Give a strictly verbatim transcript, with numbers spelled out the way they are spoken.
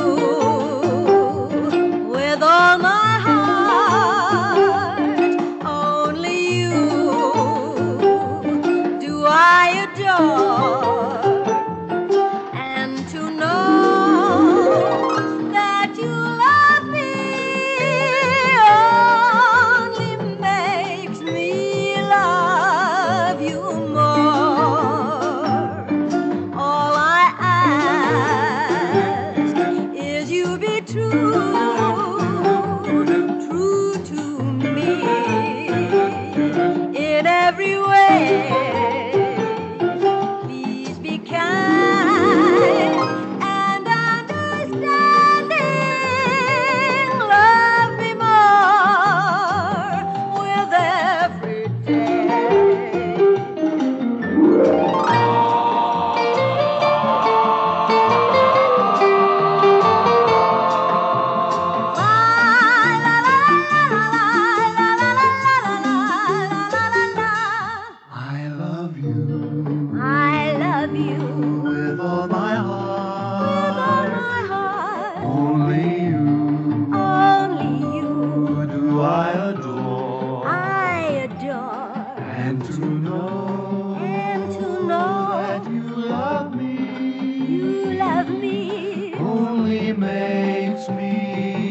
with all my heart. Only you do I adore. And to know that you love me only makes me love you more. All I ask is you be true, true to me in every way. Please be kind and understanding. Love me more with every day. I love you I love you with all my with all heart. my heart. Only you Only you do I adore. I adore. And to know And to know that you love me you love me only makes me